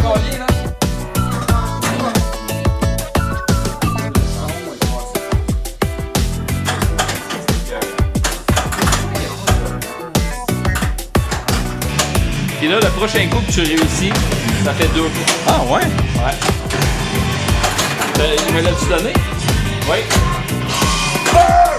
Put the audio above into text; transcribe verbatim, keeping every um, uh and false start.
collier, là. Puis là, le prochain coup que tu réussis, ça fait double. Ah ouais? Ouais. Euh, il me l'a-tu donné? Oui. Ah!